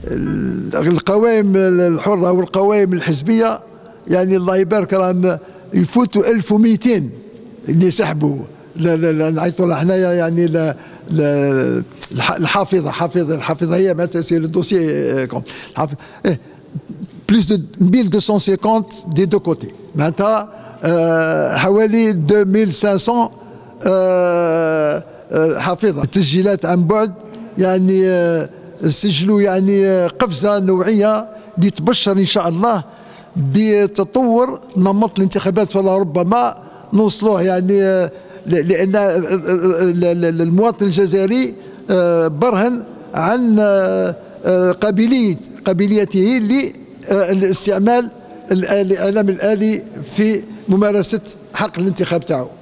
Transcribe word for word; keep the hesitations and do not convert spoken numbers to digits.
القوائم الحرة والقوائم الحزبية يعني الله يبارك راهم يفوتوا ألف ومئتين اللي سحبوا. نعيطوا لها حنايا يعني لا لا الحافظه حافظه الحافظه هي معناتها سي لو دوسي بليس دو ألف ومئتين وخمسين دي دو كوتي معناتها حوالي ألفين وخمسمائة حافظه. التسجيلات عن بعد يعني سجلوا يعني قفزه نوعيه اللي تبشر ان شاء الله بتطور نمط الانتخابات، فلربما نوصلوه يعني لأن المواطن الجزائري برهن عن قابلية قابليته لاستعمال الإعلام الآلي في ممارسة حق الانتخاب تاعو.